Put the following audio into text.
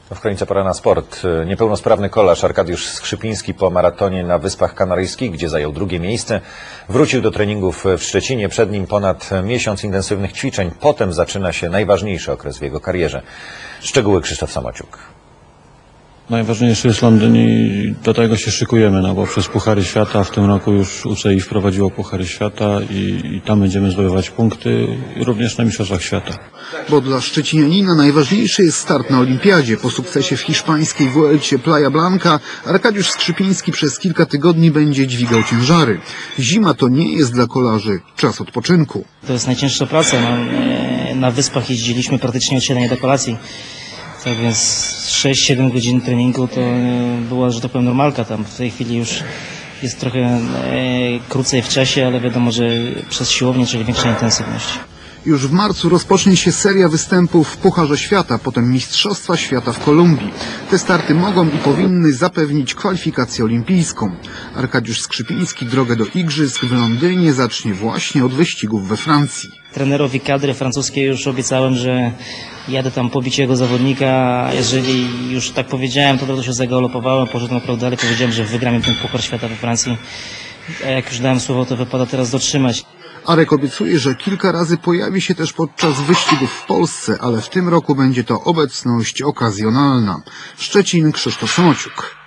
W Kronice pora na sport. Niepełnosprawny kolarz Arkadiusz Skrzypiński po maratonie na Wyspach Kanaryjskich, gdzie zajął drugie miejsce, wrócił do treningów w Szczecinie. Przed nim ponad miesiąc intensywnych ćwiczeń. Potem zaczyna się najważniejszy okres w jego karierze. Szczegóły Krzysztof Samociuk. Najważniejszy jest Londyn i do tego się szykujemy, no bo przez Puchary Świata w tym roku już UCI wprowadziło Puchary Świata i tam będziemy zdobywać punkty również na Mistrzostwach Świata. Bo dla szczecinianina najważniejszy jest start na Olimpiadzie. Po sukcesie w hiszpańskiej Vuelcie Playa Blanca Arkadiusz Skrzypiński przez kilka tygodni będzie dźwigał ciężary. Zima to nie jest dla kolarzy czas odpoczynku. To jest najcięższa praca. Na Wyspach jeździliśmy praktycznie od siedzenia do kolacji. Tak więc 6-7 godzin treningu to była, że tak powiem, normalka tam. W tej chwili już jest trochę krócej w czasie, ale wiadomo, że przez siłownię, czyli większa intensywność. Już w marcu rozpocznie się seria występów w Pucharze Świata, potem Mistrzostwa Świata w Kolumbii. Te starty mogą i powinny zapewnić kwalifikację olimpijską. Arkadiusz Skrzypiński drogę do Igrzysk w Londynie zacznie właśnie od wyścigów we Francji. Trenerowi kadry francuskiej już obiecałem, że jadę tam pobić jego zawodnika, a jeżeli już tak powiedziałem, to od razu się zagalopowałem, poszedłem naprawdę dalej, powiedziałem, że wygramy ten Puchar Świata we Francji. A jak już dałem słowo, to wypada teraz dotrzymać. Arek obiecuje, że kilka razy pojawi się też podczas wyścigów w Polsce, ale w tym roku będzie to obecność okazjonalna. Szczecin, Krzysztof Samociuk.